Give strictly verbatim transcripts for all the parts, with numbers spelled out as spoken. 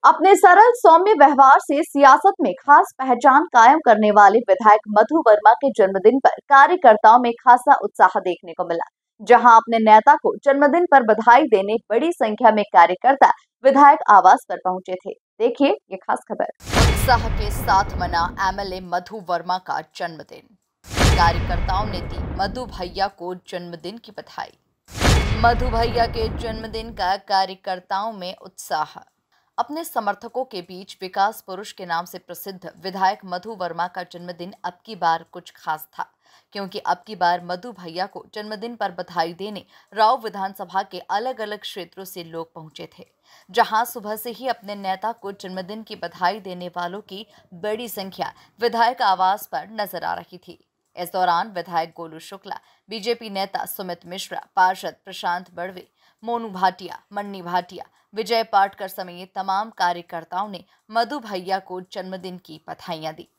अपने सरल सौम्य व्यवहार से सियासत में खास पहचान कायम करने वाले विधायक मधु वर्मा के जन्मदिन पर कार्यकर्ताओं में खासा उत्साह देखने को मिला। जहां अपने नेता को जन्मदिन पर बधाई देने बड़ी संख्या में कार्यकर्ता विधायक आवास पर पहुंचे थे। देखिए ये खास खबर। उत्साह के साथ मना एमएलए मधु वर्मा का जन्मदिन। कार्यकर्ताओं ने दी मधु भैया को जन्मदिन की बधाई। मधु भैया के जन्मदिन का कार्यकर्ताओं में उत्साह। अपने समर्थकों के बीच विकास पुरुष के नाम से प्रसिद्ध विधायक मधु वर्मा का जन्मदिन अब की बार कुछ खास था, क्योंकि अब की बार मधु भैया को जन्मदिन पर बधाई देने राव विधानसभा के अलग अलग क्षेत्रों से लोग पहुंचे थे, जहां सुबह से ही अपने नेता को जन्मदिन की बधाई देने वालों की बड़ी संख्या विधायक आवास पर नजर आ रही थी। इस दौरान विधायक गोलू शुक्ला, बीजेपी नेता सुमित मिश्रा, पार्षद प्रशांत बड़वे, मोनू भाटिया, मन्नी भाटिया, विजय पाटकर समेत तमाम कार्यकर्ताओं ने मधु भैया को जन्मदिन की बधाइयां दी।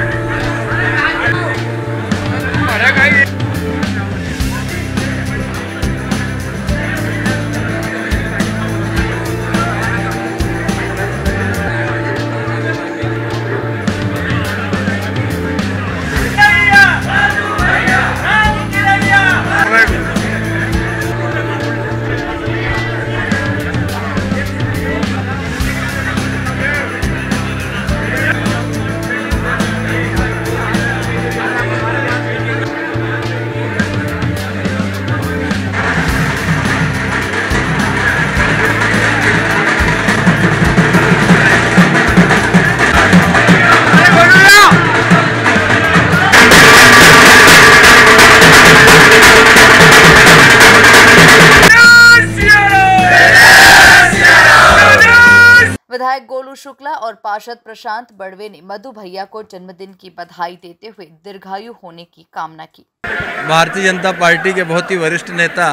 विधायक गोलू शुक्ला और पार्षद प्रशांत बड़वे ने मधु भैया को जन्मदिन की बधाई देते हुए दीर्घायु होने की कामना की। भारतीय जनता पार्टी के बहुत ही वरिष्ठ नेता,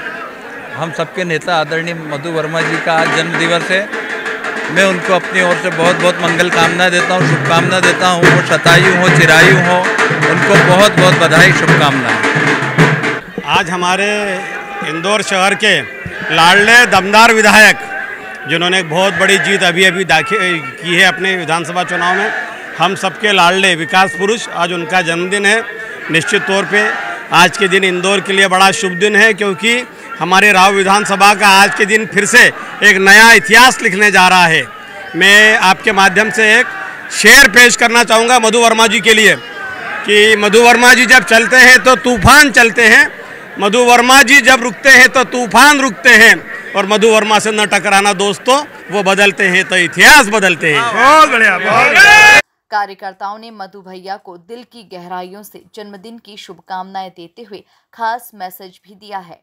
हम सबके नेता आदरणीय मधु वर्मा जी का आज जन्म दिवस है। मैं उनको अपनी ओर से बहुत बहुत मंगल कामना देता हूँ, शुभकामना देता हूँ। वो शतायु हो, चिरायु हो, उनको बहुत बहुत बधाई, शुभकामनाएं। आज हमारे इंदौर शहर के लाडले दमदार विधायक, जिन्होंने बहुत बड़ी जीत अभी अभी दाखिल की है अपने विधानसभा चुनाव में, हम सबके लाडले विकास पुरुष, आज उनका जन्मदिन है। निश्चित तौर पे आज के दिन इंदौर के लिए बड़ा शुभ दिन है, क्योंकि हमारे राव विधानसभा का आज के दिन फिर से एक नया इतिहास लिखने जा रहा है। मैं आपके माध्यम से एक शेर पेश करना चाहूँगा मधु वर्मा जी के लिए, कि मधु वर्मा जी जब चलते हैं तो तूफान चलते हैं, मधु वर्मा जी जब रुकते हैं तो तूफान रुकते हैं, और मधु वर्मा से न टकराना दोस्तों, वो बदलते हैं तो इतिहास बदलते हैं। बहुत बढ़िया, बहुत बढ़िया। कार्यकर्ताओं ने मधु भैया को दिल की गहराइयों से जन्मदिन की शुभकामनाएं देते हुए खास मैसेज भी दिया है।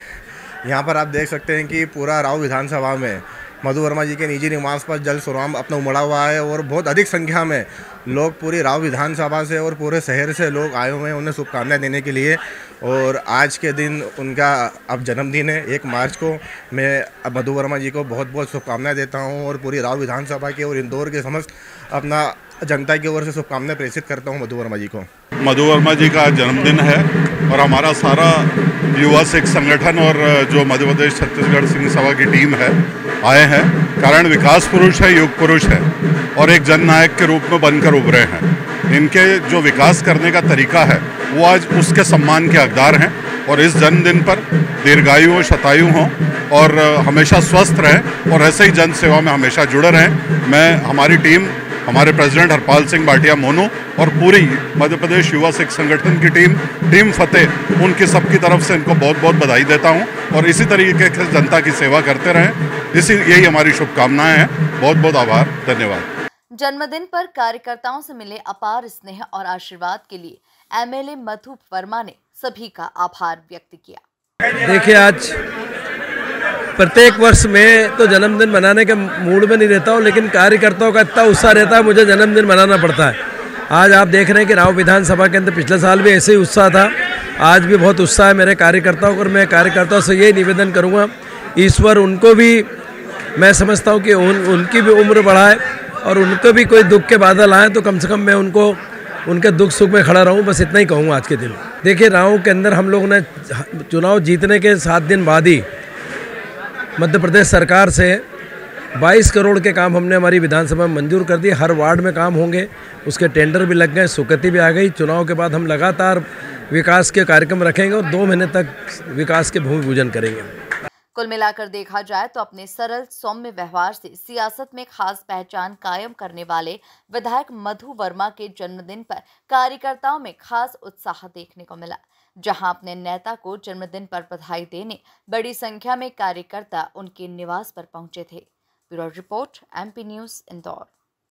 यहाँ पर आप देख सकते हैं कि पूरा राव विधानसभा में मधु वर्मा जी के निजी निवास पर जल सुराम अपना उमड़ा हुआ है, और बहुत अधिक संख्या में लोग पूरी राव विधानसभा से और पूरे शहर से लोग आए हुए हैं उन्हें शुभकामनाएं देने के लिए। और आज के दिन उनका अब जन्मदिन है, एक मार्च को। मैं मधु वर्मा जी को बहुत बहुत शुभकामनाएं देता हूं, और पूरी राव विधानसभा के और इंदौर के समस्त अपना जनता की ओर से शुभकामनाएं प्रेषित करता हूं मधु वर्मा जी को। मधु वर्मा जी का जन्मदिन है, और हमारा सारा युवा सिख संगठन और जो मध्य प्रदेश छत्तीसगढ़ सिंह सभा की टीम है आए हैं, कारण विकास पुरुष है, युग पुरुष है, और एक जननायक के रूप में बनकर उभरे हैं। इनके जो विकास करने का तरीका है वो आज उसके सम्मान के हकदार हैं, और इस जन्मदिन पर दीर्घायु हो, शतायु हों, और हमेशा स्वस्थ रहें, और ऐसे ही जन सेवा में हमेशा जुड़े रहें। मैं हमारी टीम, हमारे प्रेसिडेंट हरपाल सिंह भाटिया मोनू, और पूरी मध्य प्रदेश युवा सिख संगठन की टीम, टीम फतेह, उनकी सबकी तरफ से इनको बहुत बहुत बधाई देता हूं, और इसी तरीके से जनता की सेवा करते रहें। इसी यही हमारी शुभकामनाएं हैं। बहुत बहुत आभार, धन्यवाद। जन्मदिन पर कार्यकर्ताओं से मिले अपार स्नेह और आशीर्वाद के लिए एमएलए मधु वर्मा ने सभी का आभार व्यक्त किया। देखिए, आज प्रत्येक वर्ष में तो जन्मदिन मनाने के मूड में नहीं रहता हूँ, लेकिन कार्यकर्ताओं का इतना उत्साह रहता है, मुझे जन्मदिन मनाना पड़ता है। आज आप देख रहे हैं कि राव विधानसभा के अंदर पिछले साल भी ऐसे ही उत्साह था, आज भी बहुत उत्साह है मेरे कार्यकर्ताओं को। और मैं कार्यकर्ताओं से यही निवेदन करूँगा, ईश्वर उनको भी, मैं समझता हूँ कि उन, उनकी भी उम्र बढ़ाए, और उनको भी कोई दुख के बादल आए तो कम से कम मैं उनको उनके दुख सुख में खड़ा रहूं, बस इतना ही कहूँगा आज के दिन। देखिए, राव के अंदर हम लोगों ने चुनाव जीतने के सात दिन बाद ही मध्य प्रदेश सरकार से बाईस करोड़ के काम हमने हमारी विधानसभा में मंजूर कर दिए। हर वार्ड में काम होंगे, उसके टेंडर भी लग गए, स्वीकृति भी आ गई। चुनाव के बाद हम लगातार विकास के कार्यक्रम रखेंगे और दो महीने तक विकास के भूमि पूजन करेंगे। कुल मिलाकर देखा जाए तो अपने सरल सौम्य व्यवहार से सियासत में खास पहचान कायम करने वाले विधायक मधु वर्मा के जन्मदिन पर कार्यकर्ताओं में खास उत्साह देखने को मिला, जहां अपने नेता को जन्मदिन पर बधाई देने बड़ी संख्या में कार्यकर्ता उनके निवास पर पहुंचे थे। Bureau report, MP news, Indore.